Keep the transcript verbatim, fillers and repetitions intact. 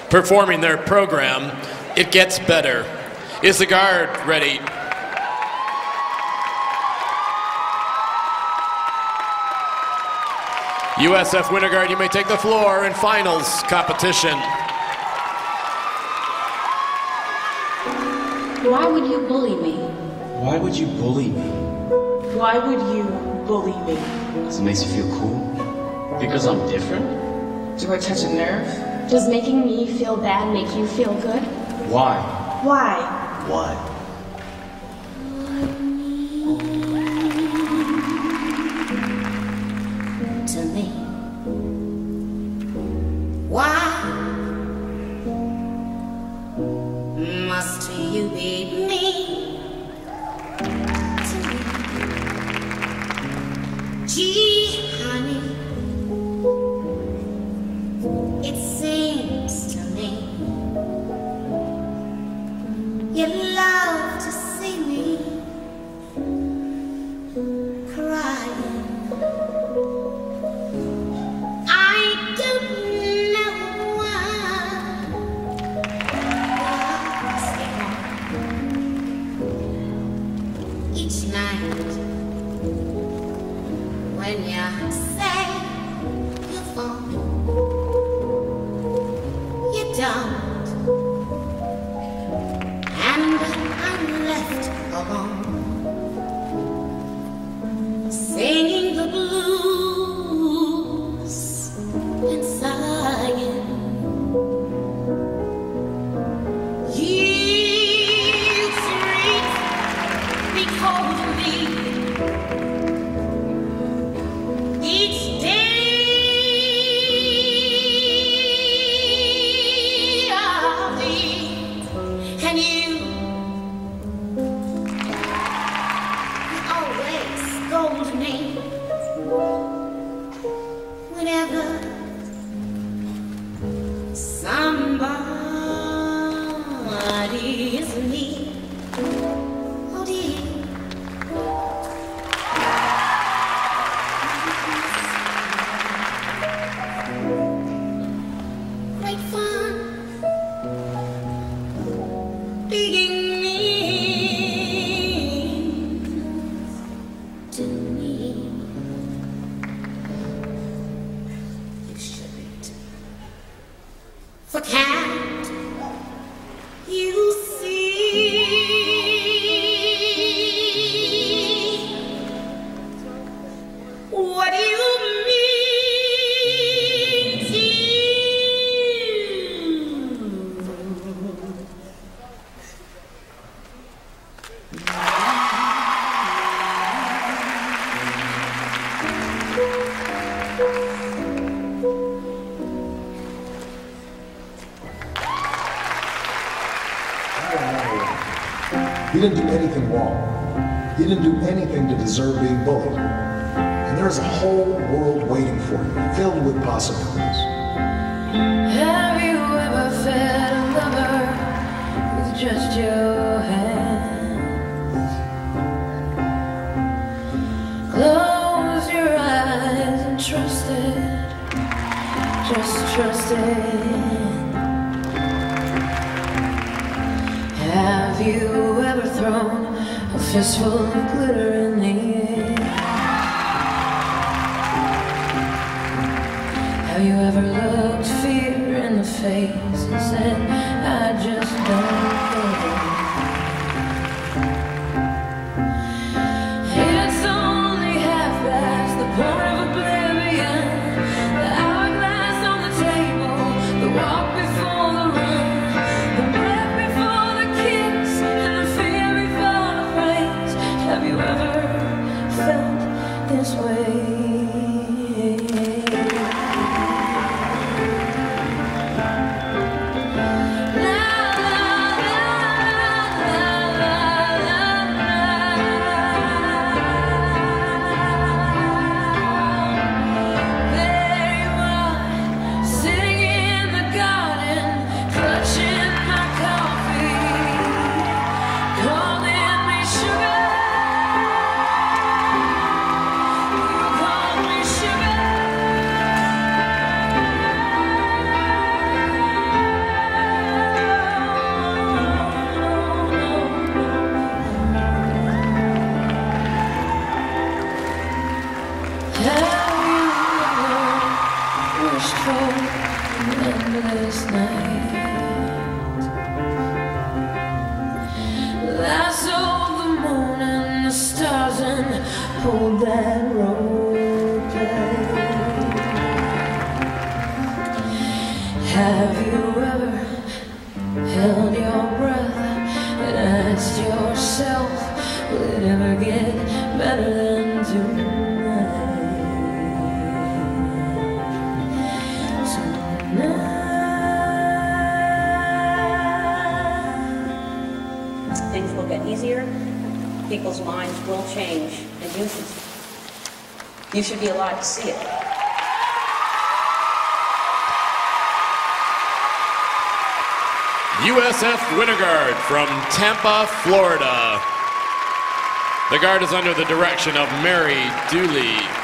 performing their program, It Gets Better. Is the guard ready? U S F Winterguard, you may take the floor in finals competition. Why would you bully me? Why would you bully me? Why would you bully me? Because it makes you feel cool? Because I'm different? Do I touch a nerve? Does making me feel bad make you feel good? Why? Why? Why? To me. Why must you be mean to me? Gee, honey, it seems to me you love to see me crying. I don't know why. Each night when you say you won't, you don't, and I'm left alone, singing the blues and sighing. You treat me coldly each day of the week, and you, you always scold me whenever somebody is near. Oh dear. Great fun being mean to me. You shouldn't. For can't you see what you mean to He didn't do anything wrong. He didn't do anything to deserve being bullied. And there's a whole world waiting for you, filled with possibilities. Have you ever fed a lover with just your hands? Close your eyes and trust it, just trust it. Have you ever thrown a fistful of glitter in the air? Have you ever looked fear in the face and said, I just don't care? It's only half past the point of oblivion, the hourglass on the table, the walk before the run, the breath before the kiss, and the fear before the praise. Have you ever felt this way? La, la, wished for an endless night. I saw the moon and the stars and pulled that road back. Have you ever held your breath and asked yourself, will it ever get better than tonight? Tonight. Things will get easier, people's minds will change, and you should, you should be alive to see it. U S F Winterguard from Tampa, Florida. The Guard is under the direction of Mary Dooley.